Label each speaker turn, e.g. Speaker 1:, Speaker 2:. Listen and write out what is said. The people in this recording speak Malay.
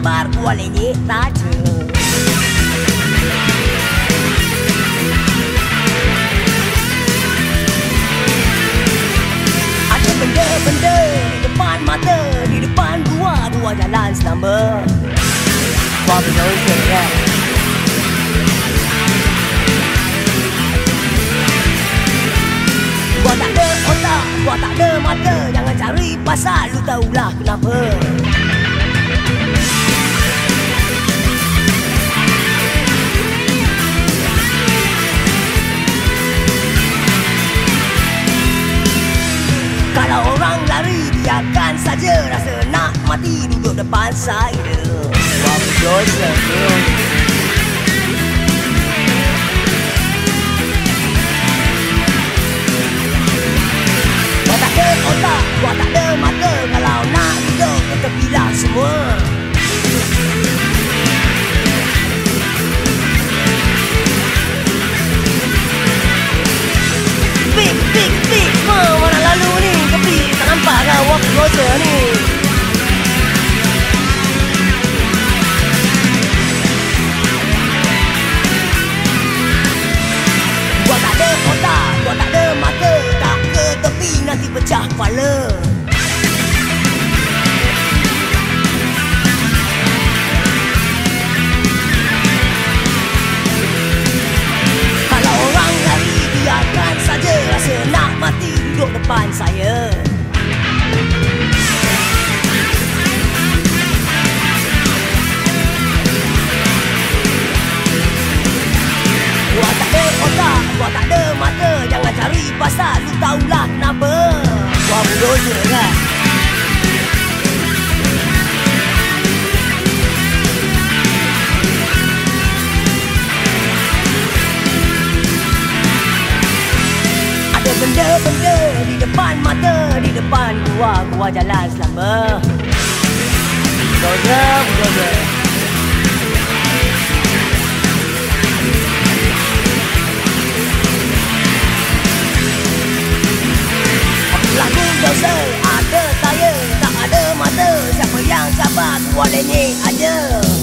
Speaker 1: sabar gua lenyek taja. Ada benda-benda di depan mata, di depan gua jalan selamba. Gua berdosa ya. Gua tak ada otak, gua tak ada mata. Jangan cari pasal, lu tahulah kenapa. Kalau orang lari, biarkan saja. Rasa nak mati duduk depan saya. Gua berdosa tu. Otak, gua tak ada mata. Kalau nak hidup, kita pilih semua. Pik, mana lalu ni? Tapi tak nampak kau waktu dosa ni. Gua tak ada otak, gua tak ada mata. Tak ke tepi nanti pecah kepala. Kalau orang lari, biarkan saja. Rasa nak mati duduk depan saya. Gua tak ada otak, gua tak ada mata. Jangan cari pasal, lu tahulah kenapa. Gua berdosa kan. Ada benda-benda di depan mata, di depan gua jalan selamba. Berdosa. Lagu dosa, ada saya, tak ada mata. Siapa yang sabar, gua lenyek aja.